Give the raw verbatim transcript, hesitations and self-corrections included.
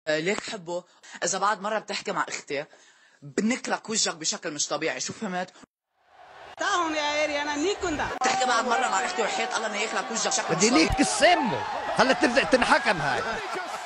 ليك حبه. اذا بعد مره بتحكي مع اختي بنكلك وجهك بشكل مش طبيعي. شو فهمت؟ بتحكي بعد مره مع اختي وحياة الله انه ياكلك وجهك بشكل مش بدي طبيعي. ليك السم، هلا تبدا تنحكم هاي.